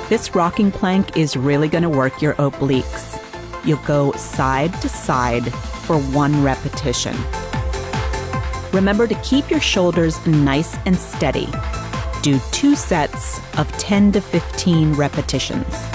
This rocking plank is really going to work your obliques. You'll go side to side for 1 repetition. Remember to keep your shoulders nice and steady. Do 2 sets of 10 to 15 repetitions.